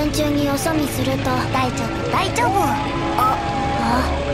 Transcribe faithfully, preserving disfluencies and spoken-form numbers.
間中によそ見すると。 大丈夫大丈夫。ああ